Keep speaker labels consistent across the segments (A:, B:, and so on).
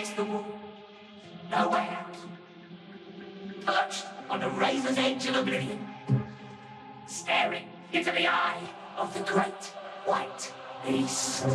A: against the wall. No way out. Perched on the razor's edge of oblivion, staring into the eye of the great white beast.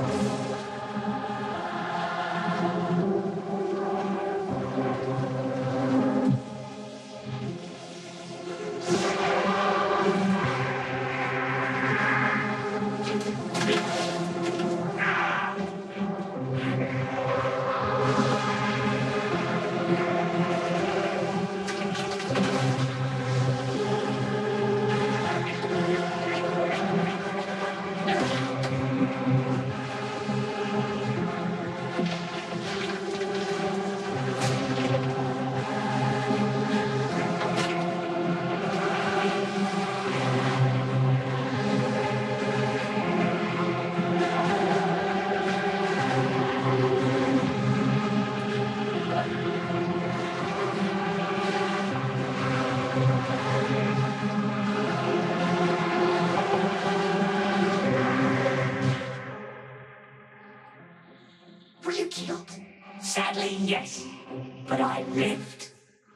A: Were you killed? Sadly, yes. But I lived.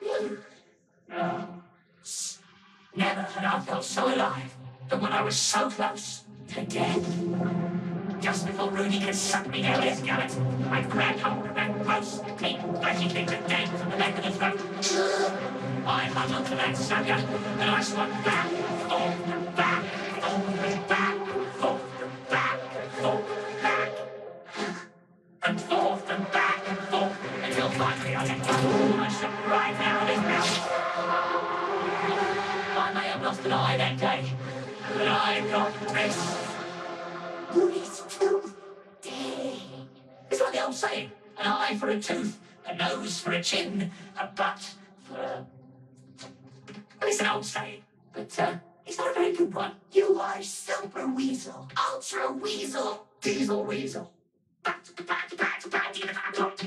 A: Never had I felt so alive than when I was so close to death. Just before Rudy could suck me down his gullet, I grabbed hold of that gross, clean, fleshy thing that dangled from the back of his throat. I hung onto that sucker, and I swung back, forth and back, forth and back, forth and back, forth and back, and forth and back and forth, until finally I let go, and I shot right out of his mouth. I may have lost an eye that day, but I got this. Rudy's tooth. Dang. It's like the old saying, an eye for a tooth, a nose for a chin, a butt for a... Well, it's an old saying, but it's not a very good one. You are super weasel, ultra weasel, diesel weasel.